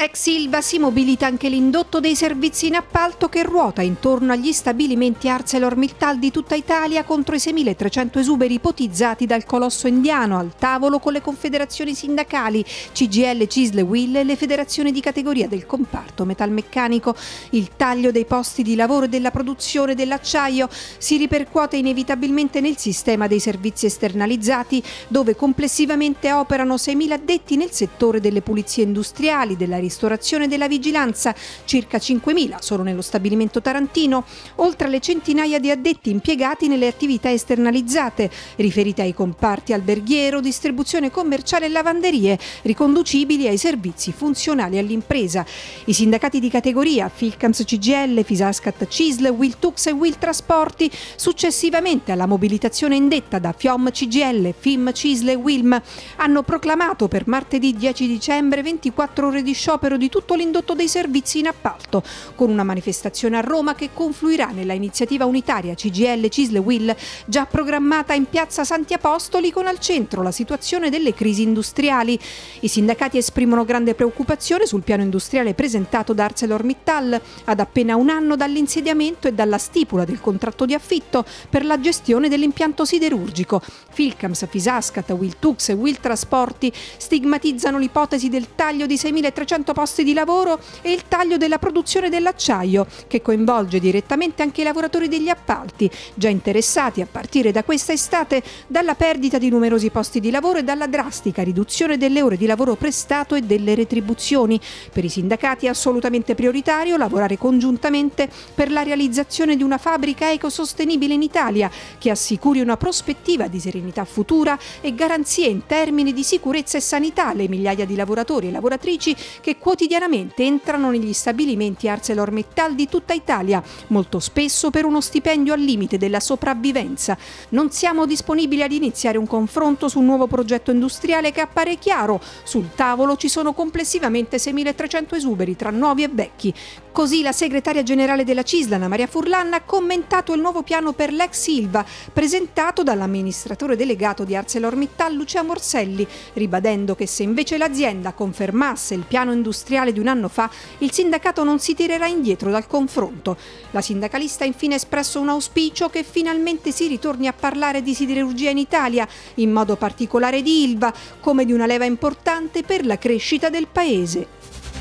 Ex Ilva si mobilita anche l'indotto dei servizi in appalto che ruota intorno agli stabilimenti ArcelorMittal di tutta Italia contro i 6.300 esuberi ipotizzati dal colosso indiano, al tavolo con le confederazioni sindacali, CGIL, CISL, UIL e le federazioni di categoria del comparto metalmeccanico. Il taglio dei posti di lavoro e della produzione dell'acciaio si ripercuote inevitabilmente nel sistema dei servizi esternalizzati, dove complessivamente operano 6.000 addetti nel settore delle pulizie industriali, della ristorazione e della vigilanza, circa 5.000 solo nello stabilimento tarantino, oltre alle centinaia di addetti impiegati nelle attività esternalizzate, riferite ai comparti alberghiero, distribuzione commerciale e lavanderie, riconducibili ai servizi funzionali all'impresa. I sindacati di categoria, Filcams CGIL, Fisascat CISL, Wiltux e Wiltrasporti, successivamente alla mobilitazione indetta da FIOM CGIL, FIM CISL e WILM, hanno proclamato per martedì 10 dicembre 24 ore di sciopero di tutto l'indotto dei servizi in appalto, con una manifestazione a Roma che confluirà nella iniziativa unitaria CGIL, CISL e WIL già programmata in piazza Santi Apostoli, con al centro la situazione delle crisi industriali. I sindacati esprimono grande preoccupazione sul piano industriale presentato da ArcelorMittal ad appena un anno dall'insediamento e dalla stipula del contratto di affitto per la gestione dell'impianto siderurgico. Filcams, Fisascat, Wiltux e Wiltrasporti stigmatizzano l'ipotesi del taglio di 6.300 posti di lavoro e il taglio della produzione dell'acciaio, che coinvolge direttamente anche i lavoratori degli appalti, già interessati a partire da questa estate dalla perdita di numerosi posti di lavoro e dalla drastica riduzione delle ore di lavoro prestato e delle retribuzioni. Per i sindacati è assolutamente prioritario lavorare congiuntamente per la realizzazione di una fabbrica ecosostenibile in Italia, che assicuri una prospettiva di serenità futura e garanzie in termini di sicurezza e sanità alle migliaia di lavoratori e lavoratrici che quotidianamente entrano negli stabilimenti ArcelorMittal di tutta Italia, molto spesso per uno stipendio al limite della sopravvivenza. Non siamo disponibili ad iniziare un confronto su un nuovo progetto industriale che appare chiaro. Sul tavolo ci sono complessivamente 6.300 esuberi tra nuovi e vecchi. Così la segretaria generale della CISL, Anna Maria Furlan, ha commentato il nuovo piano per l'ex Ilva, presentato dall'amministratore delegato di ArcelorMittal Lucia Morselli, ribadendo che se invece l'azienda confermasse il piano industriale di un anno fa, il sindacato non si tirerà indietro dal confronto. La sindacalista ha infine espresso un auspicio che finalmente si ritorni a parlare di siderurgia in Italia, in modo particolare di Ilva, come di una leva importante per la crescita del paese.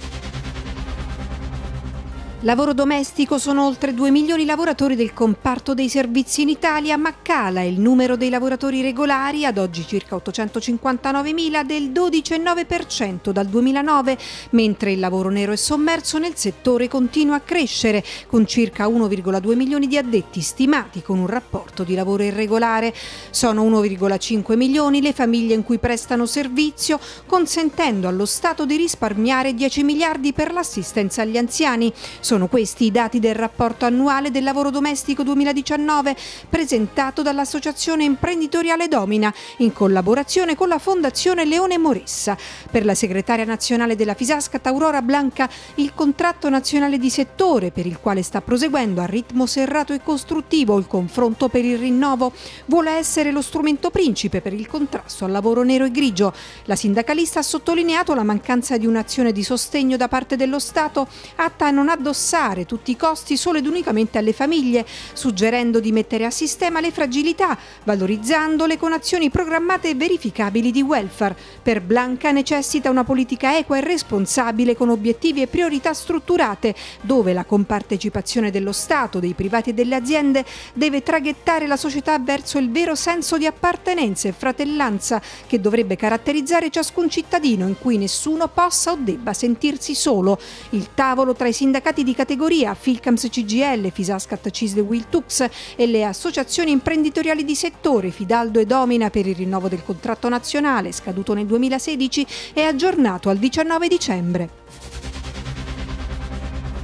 Lavoro domestico: sono oltre 2 milioni i lavoratori del comparto dei servizi in Italia, ma cala il numero dei lavoratori regolari, ad oggi circa 859.000, del 12,9% dal 2009, mentre il lavoro nero e sommerso nel settore continua a crescere, con circa 1,2 milioni di addetti stimati con un rapporto di lavoro irregolare. Sono 1,5 milioni le famiglie in cui prestano servizio, consentendo allo Stato di risparmiare 10 miliardi per l'assistenza agli anziani. Sono questi i dati del rapporto annuale del lavoro domestico 2019 presentato dall'Associazione Imprenditoriale Domina in collaborazione con la Fondazione Leone Moressa. Per la segretaria nazionale della Fisascat, Aurora Blanca, il contratto nazionale di settore, per il quale sta proseguendo a ritmo serrato e costruttivo il confronto per il rinnovo, vuole essere lo strumento principe per il contrasto al lavoro nero e grigio. La sindacalista ha sottolineato la mancanza di un'azione di sostegno da parte dello Stato atta a non addossare tutti i costi solo ed unicamente alle famiglie, suggerendo di mettere a sistema le fragilità, valorizzandole con azioni programmate e verificabili di welfare. Per Blanca necessita una politica equa e responsabile con obiettivi e priorità strutturate, dove la compartecipazione dello Stato, dei privati e delle aziende deve traghettare la società verso il vero senso di appartenenza e fratellanza che dovrebbe caratterizzare ciascun cittadino, in cui nessuno possa o debba sentirsi solo. Il tavolo tra i sindacati di categoria, Filcams CGIL, Fisascat CISL Wiltux e le associazioni imprenditoriali di settore, Fidaldo e Domina, per il rinnovo del contratto nazionale scaduto nel 2016 è aggiornato al 19 dicembre.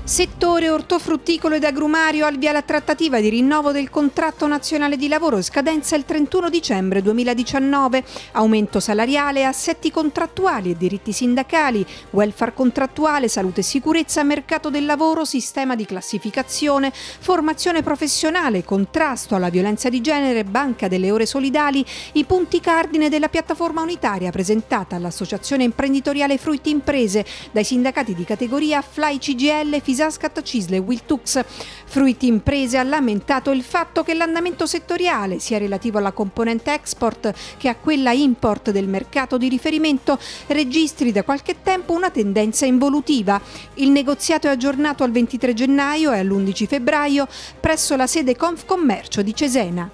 Settore ortofrutticolo ed agrumario, al via la trattativa di rinnovo del contratto nazionale di lavoro, scadenza il 31 dicembre 2019, aumento salariale, assetti contrattuali e diritti sindacali, welfare contrattuale, salute e sicurezza, mercato del lavoro, sistema di classificazione, formazione professionale, contrasto alla violenza di genere, banca delle ore solidali, i punti cardine della piattaforma unitaria presentata all'Associazione Imprenditoriale Fruit Imprese dai sindacati di categoria Fly CGL, Fisascat, CISL e Wiltux. Fruit Imprese ha lamentato il fatto che l'andamento settoriale, sia relativo alla componente export che a quella import del mercato di riferimento, registri da qualche tempo una tendenza involutiva. Il negoziato è aggiornato al 23 gennaio e all'11 febbraio presso la sede Confcommercio di Cesena.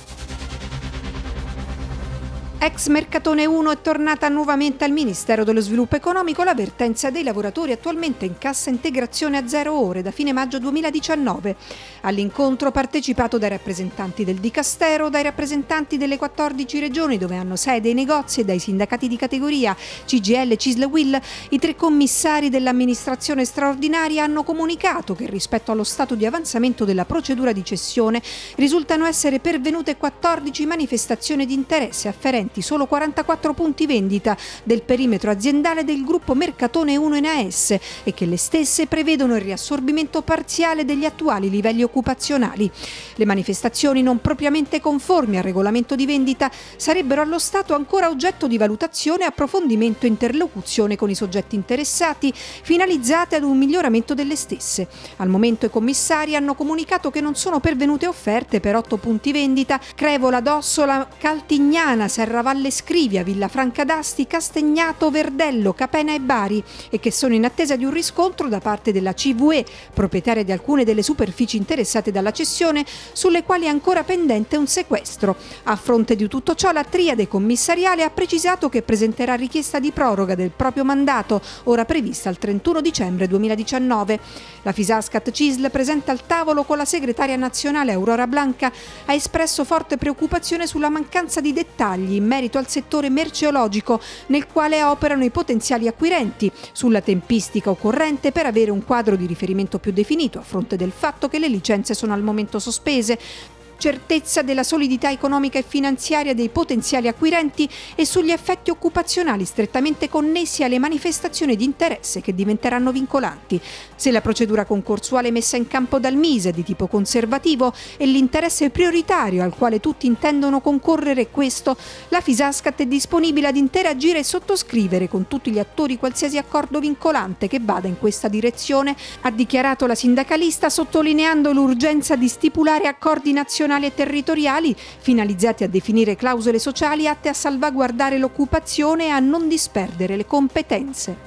Ex Mercatone 1 è tornata nuovamente al Ministero dello Sviluppo Economico l'avvertenza dei lavoratori attualmente in cassa integrazione a 0 ore da fine maggio 2019. All'incontro partecipato dai rappresentanti del Dicastero, dai rappresentanti delle 14 regioni dove hanno sede i negozi e dai sindacati di categoria CGL, CISL e UIL, i 3 commissari dell'amministrazione straordinaria hanno comunicato che rispetto allo stato di avanzamento della procedura di cessione risultano essere pervenute 14 manifestazioni di interesse afferenti solo 44 punti vendita del perimetro aziendale del gruppo Mercatone 1 NAS e che le stesse prevedono il riassorbimento parziale degli attuali livelli occupazionali. Le manifestazioni non propriamente conformi al regolamento di vendita sarebbero allo Stato ancora oggetto di valutazione, approfondimento e interlocuzione con i soggetti interessati, finalizzate ad un miglioramento delle stesse. Al momento i commissari hanno comunicato che non sono pervenute offerte per 8 punti vendita: Crevola, Dossola, Caltignana, Serravalle Scrivia, Villafranca d'Asti, Castagnato, Verdello, Capena e Bari, e che sono in attesa di un riscontro da parte della CVE, proprietaria di alcune delle superfici interessate dalla cessione, sulle quali è ancora pendente un sequestro. A fronte di tutto ciò, la triade commissariale ha precisato che presenterà richiesta di proroga del proprio mandato, ora prevista al 31 dicembre 2019. La Fisascat CISL, presente al tavolo con la segretaria nazionale Aurora Blanca, ha espresso forte preoccupazione sulla mancanza di dettagli in merito al settore merceologico nel quale operano i potenziali acquirenti, sulla tempistica occorrente per avere un quadro di riferimento più definito a fronte del fatto che le licenze sono al momento sospese, certezza della solidità economica e finanziaria dei potenziali acquirenti e sugli effetti occupazionali strettamente connessi alle manifestazioni di interesse che diventeranno vincolanti. Se la procedura concorsuale messa in campo dal MISE è di tipo conservativo e l'interesse prioritario al quale tutti intendono concorrere è questo, la Fisascat è disponibile ad interagire e sottoscrivere con tutti gli attori qualsiasi accordo vincolante che vada in questa direzione, ha dichiarato la sindacalista, sottolineando l'urgenza di stipulare accordi nazionali e territoriali finalizzati a definire clausole sociali atte a salvaguardare l'occupazione e a non disperdere le competenze.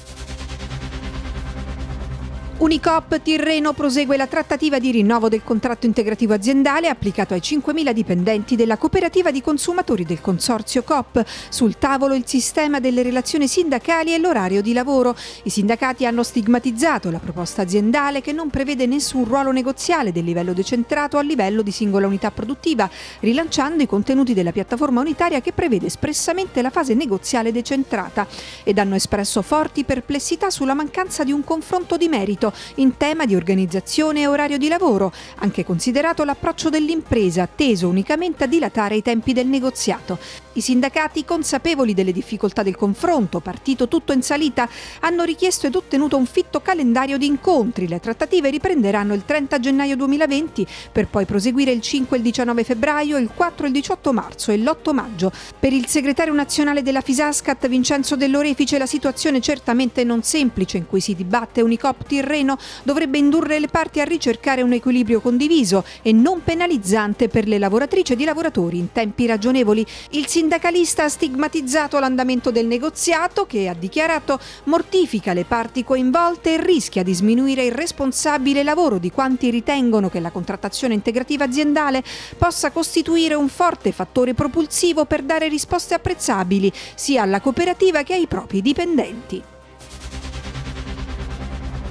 Unicoop Tirreno prosegue la trattativa di rinnovo del contratto integrativo aziendale applicato ai 5.000 dipendenti della cooperativa di consumatori del consorzio Coop. Sul tavolo il sistema delle relazioni sindacali e l'orario di lavoro. I sindacati hanno stigmatizzato la proposta aziendale che non prevede nessun ruolo negoziale del livello decentrato a livello di singola unità produttiva, rilanciando i contenuti della piattaforma unitaria che prevede espressamente la fase negoziale decentrata, ed hanno espresso forti perplessità sulla mancanza di un confronto di merito in tema di organizzazione e orario di lavoro, anche considerato l'approccio dell'impresa teso unicamente a dilatare i tempi del negoziato. I sindacati, consapevoli delle difficoltà del confronto, partito tutto in salita, hanno richiesto ed ottenuto un fitto calendario di incontri. Le trattative riprenderanno il 30 gennaio 2020 per poi proseguire il 5 e il 19 febbraio, il 4 e il 18 marzo e l'8 maggio. Per il segretario nazionale della Fisascat, Vincenzo Dell'Orefice, la situazione certamente non semplice in cui si dibatte Unicoop Tirreno dovrebbe indurre le parti a ricercare un equilibrio condiviso e non penalizzante per le lavoratrici ed i lavoratori in tempi ragionevoli. Il sindacalista ha stigmatizzato l'andamento del negoziato che, ha dichiarato, mortifica le parti coinvolte e rischia di sminuire il responsabile lavoro di quanti ritengono che la contrattazione integrativa aziendale possa costituire un forte fattore propulsivo per dare risposte apprezzabili sia alla cooperativa che ai propri dipendenti.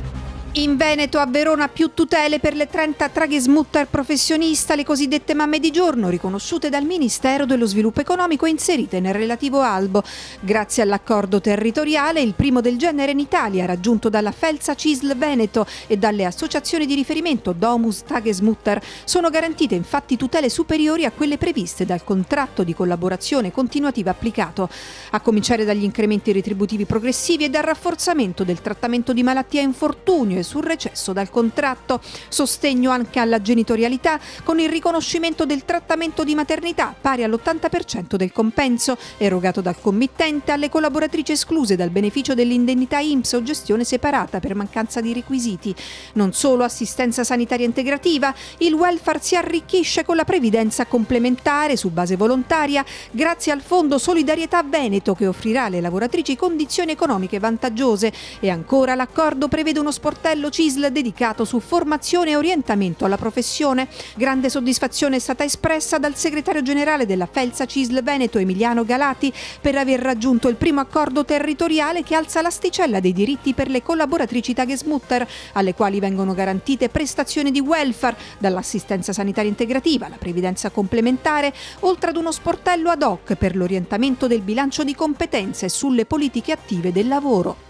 In Veneto, a Verona, più tutele per le 30 Tagesmutter professionista, le cosiddette mamme di giorno, riconosciute dal Ministero dello Sviluppo Economico e inserite nel relativo albo. Grazie all'accordo territoriale, il primo del genere in Italia, raggiunto dalla Felsa CISL Veneto e dalle associazioni di riferimento Domus Tagesmutter, sono garantite infatti tutele superiori a quelle previste dal contratto di collaborazione continuativa applicato, a cominciare dagli incrementi retributivi progressivi e dal rafforzamento del trattamento di malattia e infortunio sul recesso dal contratto, sostegno anche alla genitorialità con il riconoscimento del trattamento di maternità pari all'80% del compenso erogato dal committente alle collaboratrici escluse dal beneficio dell'indennità INPS o gestione separata per mancanza di requisiti. Non solo assistenza sanitaria integrativa, il welfare si arricchisce con la previdenza complementare su base volontaria grazie al Fondo Solidarietà Veneto che offrirà alle lavoratrici condizioni economiche vantaggiose e ancora l'accordo prevede uno sportello CISL dedicato su formazione e orientamento alla professione. Grande soddisfazione è stata espressa dal segretario generale della Felsa CISL Veneto Emiliano Galati per aver raggiunto il primo accordo territoriale che alza l'asticella dei diritti per le collaboratrici Tagesmutter, alle quali vengono garantite prestazioni di welfare, dall'assistenza sanitaria integrativa alla previdenza complementare, oltre ad uno sportello ad hoc per l'orientamento del bilancio di competenze sulle politiche attive del lavoro.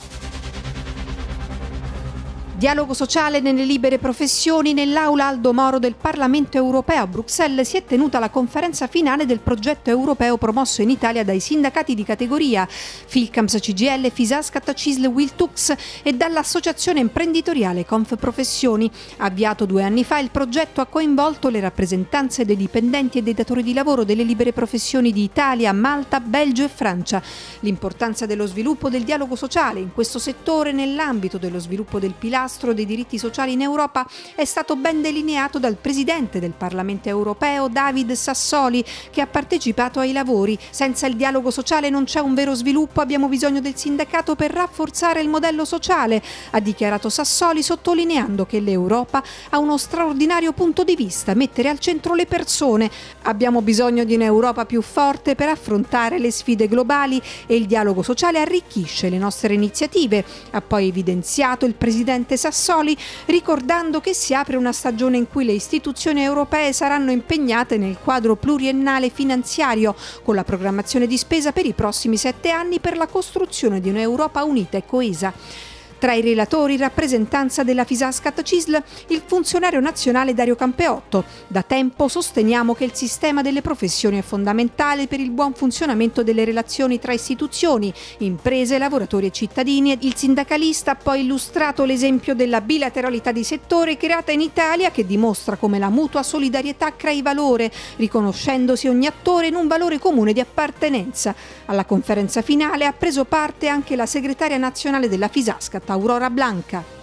Dialogo sociale nelle libere professioni. Nell'aula Aldo Moro del Parlamento europeo a Bruxelles si è tenuta la conferenza finale del progetto europeo promosso in Italia dai sindacati di categoria Filcams CGL, Fisascat, CISL, Wiltux e dall'associazione imprenditoriale Confprofessioni. Avviato 2 anni fa, il progetto ha coinvolto le rappresentanze dei dipendenti e dei datori di lavoro delle libere professioni di Italia, Malta, Belgio e Francia. L'importanza dello sviluppo del dialogo sociale in questo settore nell'ambito dello sviluppo del pilastro dei diritti sociali in Europa è stato ben delineato dal Presidente del Parlamento europeo David Sassoli, che ha partecipato ai lavori. Senza il dialogo sociale non c'è un vero sviluppo, abbiamo bisogno del sindacato per rafforzare il modello sociale, ha dichiarato Sassoli, sottolineando che l'Europa ha uno straordinario punto di vista: mettere al centro le persone. Abbiamo bisogno di un'Europa più forte per affrontare le sfide globali e il dialogo sociale arricchisce le nostre iniziative, ha poi evidenziato il Presidente Sassoli, ricordando che si apre una stagione in cui le istituzioni europee saranno impegnate nel quadro pluriennale finanziario con la programmazione di spesa per i prossimi 7 anni per la costruzione di un'Europa unita e coesa. Tra i relatori, rappresentanza della Fisascat CISL, il funzionario nazionale Dario Campeotto. Da tempo sosteniamo che il sistema delle professioni è fondamentale per il buon funzionamento delle relazioni tra istituzioni, imprese, lavoratori e cittadini. Il sindacalista ha poi illustrato l'esempio della bilateralità di settore creata in Italia, che dimostra come la mutua solidarietà crei valore, riconoscendosi ogni attore in un valore comune di appartenenza. Alla conferenza finale ha preso parte anche la segretaria nazionale della Fisascat, Aurora Blanca.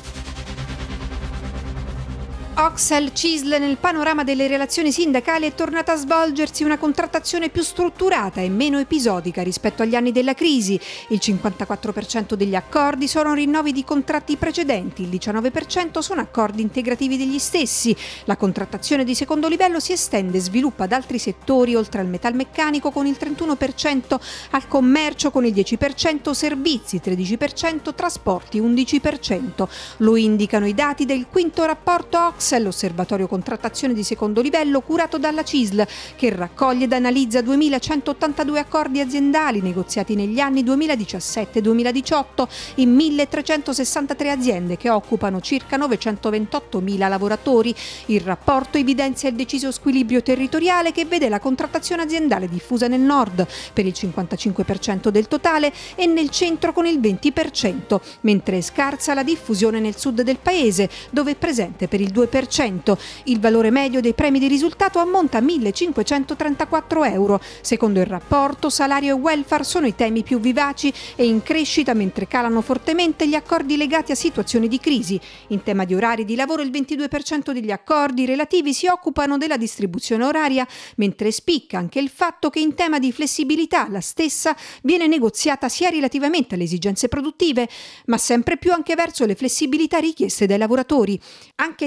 Oxel CISL. Nel panorama delle relazioni sindacali è tornata a svolgersi una contrattazione più strutturata e meno episodica rispetto agli anni della crisi. Il 54% degli accordi sono rinnovi di contratti precedenti, il 19% sono accordi integrativi degli stessi. La contrattazione di secondo livello si estende e sviluppa ad altri settori, oltre al metalmeccanico con il 31%, al commercio con il 10%, servizi 13%, trasporti 11%. Lo indicano i dati del quinto rapporto Oxel, l'osservatorio contrattazione di secondo livello curato dalla CISL, che raccoglie ed analizza 2.182 accordi aziendali negoziati negli anni 2017-2018 in 1.363 aziende che occupano circa 928.000 lavoratori. Il rapporto evidenzia il deciso squilibrio territoriale che vede la contrattazione aziendale diffusa nel nord per il 55% del totale e nel centro con il 20%, mentre è scarsa la diffusione nel sud del paese, dove è presente per il 2%. Il valore medio dei premi di risultato ammonta a 1.534 euro. Secondo il rapporto, salario e welfare sono i temi più vivaci e in crescita, mentre calano fortemente gli accordi legati a situazioni di crisi. In tema di orari di lavoro, il 22% degli accordi relativi si occupano della distribuzione oraria, mentre spicca anche il fatto che in tema di flessibilità la stessa viene negoziata sia relativamente alle esigenze produttive, ma sempre più anche verso le flessibilità richieste dai lavoratori. Anche in tema di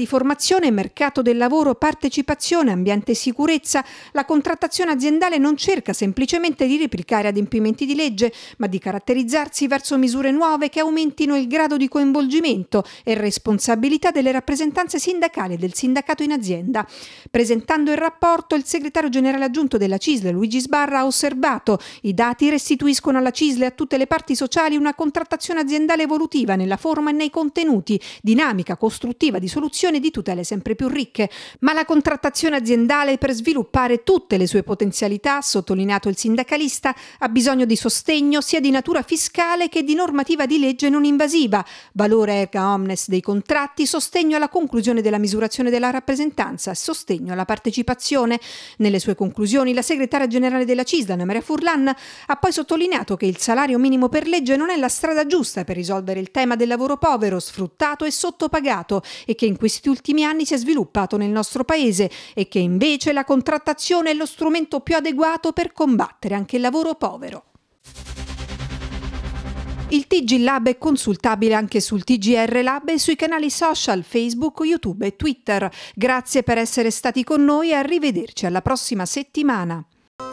di formazione, mercato del lavoro, partecipazione, ambiente e sicurezza, la contrattazione aziendale non cerca semplicemente di replicare adempimenti di legge, ma di caratterizzarsi verso misure nuove che aumentino il grado di coinvolgimento e responsabilità delle rappresentanze sindacali e del sindacato in azienda. Presentando il rapporto, il segretario generale aggiunto della CISL, Luigi Sbarra, ha osservato: i dati restituiscono alla CISL e a tutte le parti sociali una contrattazione aziendale evolutiva nella forma e nei contenuti, dinamica, costruttiva, di soluzioni e di tutele sempre più ricche. Ma la contrattazione aziendale, per sviluppare tutte le sue potenzialità, ha sottolineato il sindacalista, ha bisogno di sostegno sia di natura fiscale che di normativa di legge non invasiva, valore erga omnes dei contratti, sostegno alla conclusione della misurazione della rappresentanza e sostegno alla partecipazione. Nelle sue conclusioni la segretaria generale della CISL, Anna Maria Furlan, ha poi sottolineato che il salario minimo per legge non è la strada giusta per risolvere il tema del lavoro povero, sfruttato e sottopagato, e che in questi ultimi anni si è sviluppato nel nostro paese, e che invece la contrattazione è lo strumento più adeguato per combattere anche il lavoro povero. Il TG Lab è consultabile anche sul TGR Lab e sui canali social Facebook, YouTube e Twitter. Grazie per essere stati con noi e arrivederci alla prossima settimana.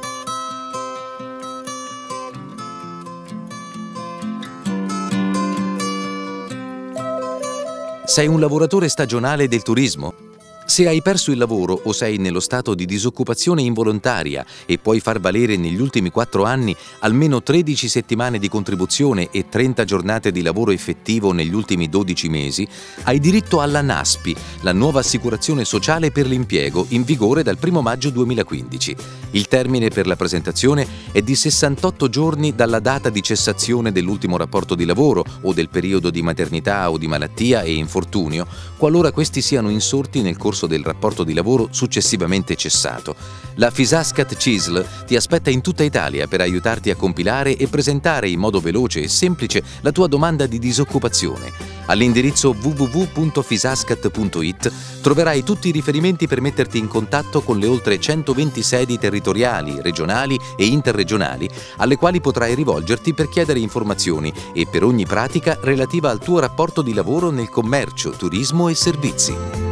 Sei un lavoratore stagionale del turismo? Se hai perso il lavoro o sei nello stato di disoccupazione involontaria e puoi far valere negli ultimi 4 anni almeno 13 settimane di contribuzione e 30 giornate di lavoro effettivo negli ultimi 12 mesi, hai diritto alla NASPI, la nuova assicurazione sociale per l'impiego, in vigore dal 1 maggio 2015. Il termine per la presentazione è di 68 giorni dalla data di cessazione dell'ultimo rapporto di lavoro o del periodo di maternità o di malattia e infortunio, qualora questi siano insorti nel corso del rapporto di lavoro successivamente cessato. La Fisascat CISL ti aspetta in tutta Italia per aiutarti a compilare e presentare in modo veloce e semplice la tua domanda di disoccupazione. All'indirizzo www.fisascat.it troverai tutti i riferimenti per metterti in contatto con le oltre 120 sedi territoriali, regionali e interregionali alle quali potrai rivolgerti per chiedere informazioni e per ogni pratica relativa al tuo rapporto di lavoro nel commercio, turismo e servizi.